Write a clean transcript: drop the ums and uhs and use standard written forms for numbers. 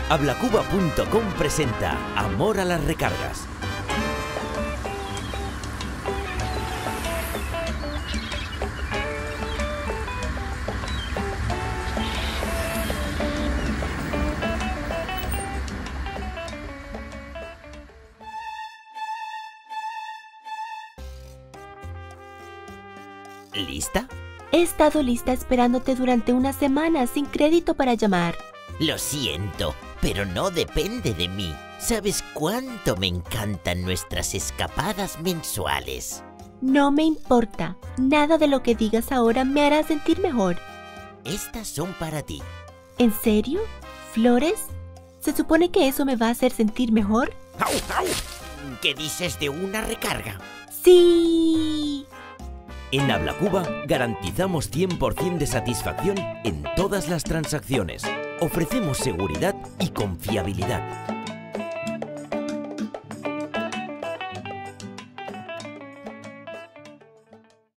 Hablacuba.com presenta Amor a las recargas. ¿Lista? He estado lista esperándote durante una semana sin crédito para llamar. Lo siento, pero no depende de mí. ¿Sabes cuánto me encantan nuestras escapadas mensuales? No me importa. Nada de lo que digas ahora me hará sentir mejor. Estas son para ti. ¿En serio? ¿Flores? ¿Se supone que eso me va a hacer sentir mejor? ¡Au, au! ¿Qué dices de una recarga? ¡Sí! En Hablacuba garantizamos 100% de satisfacción en todas las transacciones. Ofrecemos seguridad y confiabilidad.